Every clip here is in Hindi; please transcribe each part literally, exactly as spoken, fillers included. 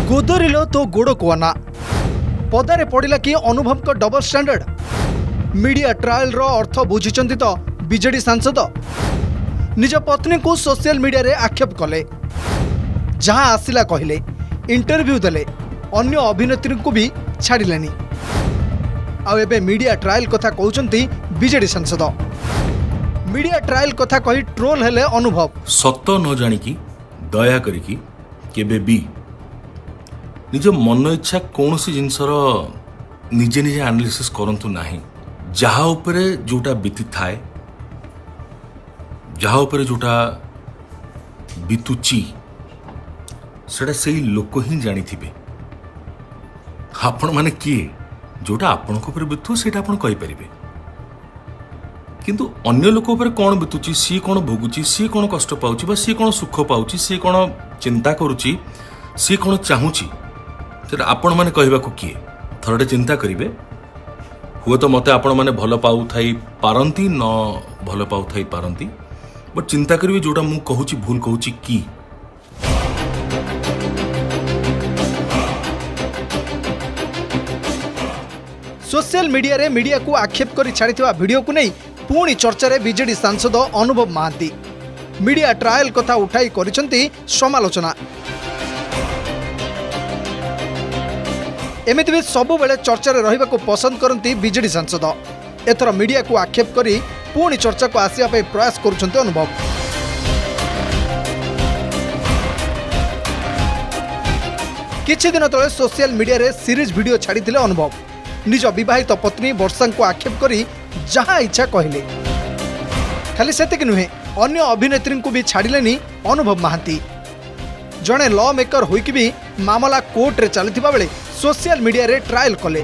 गोदरिल तो गोड़ को आना पदारे पड़ा कि अनुभव का डबल स्टैंडर्ड। मीडिया ट्रायल रो अर्थ बुझी तो बीजेडी सांसद निज पत्नी को सोशल मीडिया रे आक्षेप कले, जहां आसिला कहले इंटरव्यू देले, अन्य अभिनेत्री को भी छाड़िलेनी। आउ एबे मीडिया ट्रायल कथा कहउचंती बीजेडी सांसद। मीडिया ट्रायल कथा कही ट्रोल हेले अनुभव। सत न जानी की दया करिकी केबे भी निज मन इच्छा कौन सी जिनसर निजे निजे एनालिसिस करंतु नाही। जहा उपरे जोटा बीती थाए, जहा उपरे जोटा बीतुची सेटा सेही लोक ही जानी थिबे। आपण माने किए जोटा आपण को ऊपर बीतु सेटा आपण कहि परिबे, किंतु अन्य लोक ऊपर कोन बीतुची, सी कोन भोगुची, सी कोन कष्ट पाउची, बा सी कोन सुख पाउची, सी कोन चिंता करूची, सी कोन चाहूची, सेटा आपण माने कहबाकू किए। थरडे चिंता करिवे, हुए तो मते आपण माने भल पाउ थाई पारंती न भल पाउ थाई पारंती, बट चिंता करिवे जोटा मु कहूची भूल कहूची की। सोशल मीडिया रे मीडिया को आक्षेप करी छाड़िथिबा वीडियो को नहीं पुणी चर्चा रे बीजेडी सांसद अनुभव महांती मीडिया ट्रायल कथा उठाई करिसंती समालोचना। एमिति भी सबु बेले चर्चा रे रहिबा को पसंद करंती बीजेडी सांसद। एथर मीडिया को आक्षेप करी पुणी चर्चा को आसिया पे प्रयास करुछंती अनुभव। किछि दिन तले सोशल मीडिया रे सीरीज वीडियो छाड़िथिले अनुभव। निज विवाहित पत्नी वर्षा को आक्षेप करी जहां इच्छा कहले। खाली सेतिक नुहे, अन्य अभिनेत्री को भी छाड़िलेनी अनुभव महांती। जड़े लॉ मेकर होइकि भी मामला कोर्ट रे चलथिबा बेले सोशल मीडिया रे ट्रायल कले।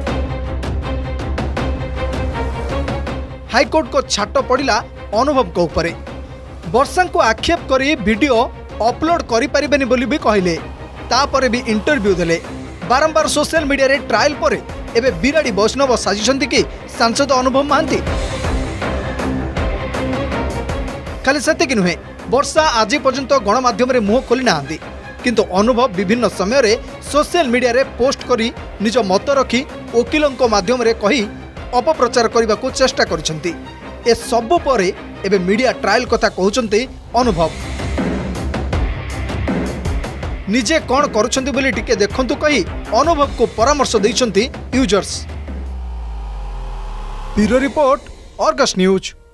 हाईकोर्ट को छाट पड़ा अनुभव को ऊपर। वर्षा को आक्षेप करी वीडियो अपलोड करि परिबेनी बोली भी कहले। तापरे भी इंटरव्यू देले। बारंबार सोशल मीडिया रे ट्रायल परे एबे बिराड़ी वैष्णव साजिशंती कि सांसद अनुभव महांती। खाली सेतिक नुहे, वर्षा आज पर्यंत गणमाध्यम रे मुह खोली नांदी, किंतु अनुभव विभिन्न समय रे सोशल मीडिया रे पोस्ट करी निज मत रखी वकिलों माध्यम रे कही अपप्रचार करने को चेष्टा करिसंती। ए सबु परे एबे मीडिया ट्रायल कथा कहउचंती अनुभव। निजे कौन करुछंती बोली टिके देखंतु कही अनुभव को परामर्श दैछंती users. Bureau report, Argus news.